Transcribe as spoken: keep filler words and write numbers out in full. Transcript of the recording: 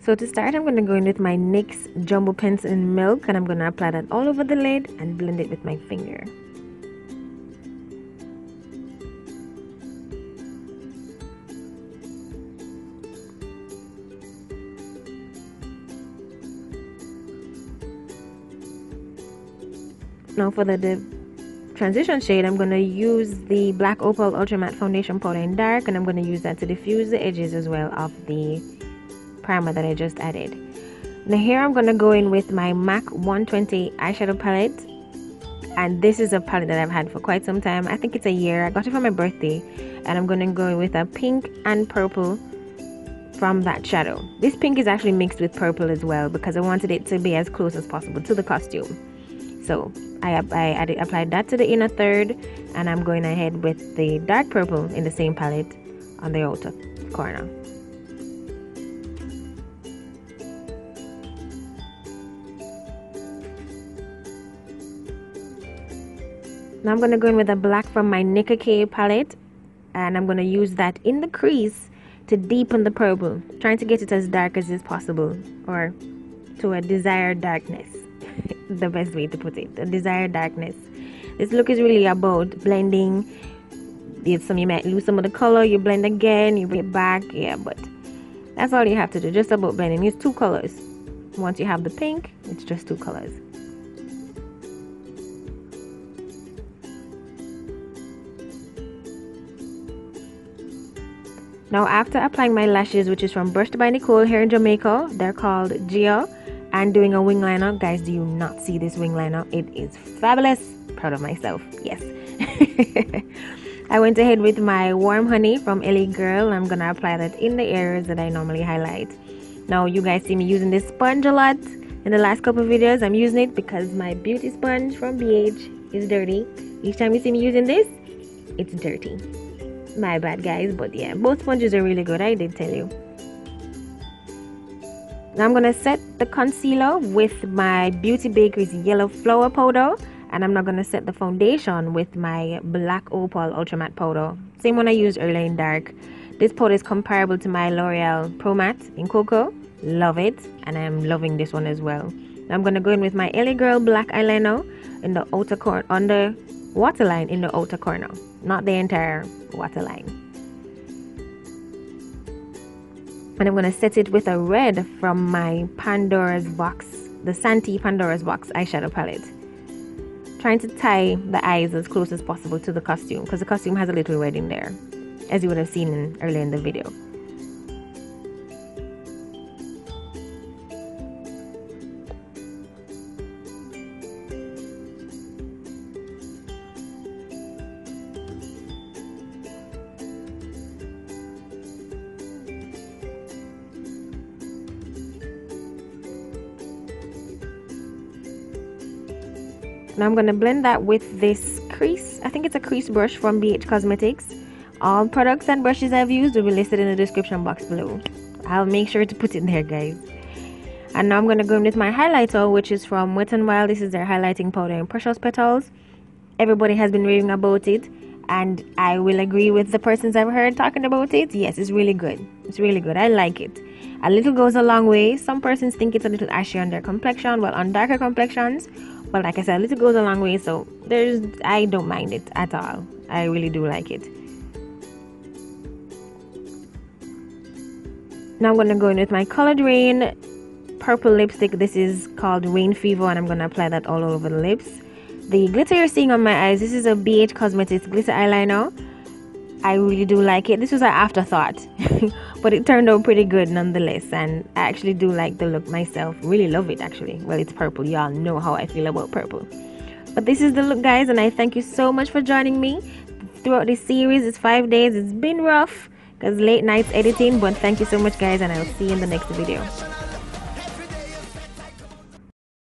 So to start, I'm going to go in with my NYX Jumbo Pencil in Milk, and I'm going to apply that all over the lid and blend it with my finger. Now for the, the transition shade, I'm going to use the Black Opal Ultra Matte Foundation Powder in Dark, and I'm going to use that to diffuse the edges as well of the primer that I just added. Now here I'm going to go in with my MAC one twenty eyeshadow palette, and this is a palette that I've had for quite some time. I think it's a year. I got it for my birthday, and I'm going to go in with a pink and purple from that shadow. This pink is actually mixed with purple as well because I wanted it to be as close as possible to the costume. So I, I added, applied that to the inner third, and I'm going ahead with the dark purple in the same palette on the outer corner. Now I'm going to go in with a black from my Nicka K palette, and I'm going to use that in the crease to deepen the purple, trying to get it as dark as is possible, or to a desired darkness. The best way to put it, a desired darkness. This look is really about blending. If some you might lose some of the color, you blend again, you bring it back, yeah, but that's all you have to do, just about blending. It's two colors. Once you have the pink, it's just two colors. Now after applying my lashes, which is from Brushed by Nicole here in Jamaica, they're called Gia, and doing a wing liner. Guys, do you not see this wing liner? It is fabulous. Proud of myself. Yes. I went ahead with my Warm Honey from L A Girl. I'm gonna apply that in the areas that I normally highlight. Now you guys see me using this sponge a lot in the last couple of videos. I'm using it because my beauty sponge from B H is dirty. Each time you see me using this, it's dirty. My bad, guys, but yeah, both sponges are really good. I did tell you. Now I'm going to set the concealer with my Beauty Bakery's Yellow Flower Powder, and I'm not going to set the foundation with my Black Opal Ultra Matte Powder. Same one I used earlier in Dark. This powder is comparable to my L'Oreal Pro Matte in Cocoa. Love it, and I'm loving this one as well. Now I'm going to go in with my L A Girl Black Eyeliner in the outer corner, on the waterline in the outer corner, not the entire waterline. And I'm going to set it with a red from my Pandora's Box, the Santee Pandora's Box eyeshadow palette. Trying to tie the eyes as close as possible to the costume, because the costume has a little red in there, as you would have seen in, earlier in the video. Now I'm going to blend that with this crease. I think it's a crease brush from B H Cosmetics. All products and brushes I've used will be listed in the description box below. I'll make sure to put it there, guys. And now I'm going to go in with my highlighter, which is from Wet n Wild. This is their highlighting powder in Precious Petals. Everybody has been raving about it, and I will agree with the persons I've heard talking about it. Yes, it's really good. It's really good. I like it. A little goes a long way. Some persons think it's a little ashy on their complexion, well, on darker complexions. But like I said, a little goes a long way, so there's I don't mind it at all. I really do like it. Now I'm going to go in with my Colored Rain purple lipstick. This is called Rain Fever, and I'm going to apply that all over the lips. The glitter you're seeing on my eyes, this is a B H Cosmetics glitter eyeliner. I really do like it. This was an afterthought, but it turned out pretty good nonetheless, and I actually do like the look myself. Really love it, actually. Well, it's purple. Y'all know how I feel about purple. But this is the look, guys, and I thank you so much for joining me throughout this series. It's five days. It's been rough because late nights editing, but thank you so much, guys, and I'll see you in the next video.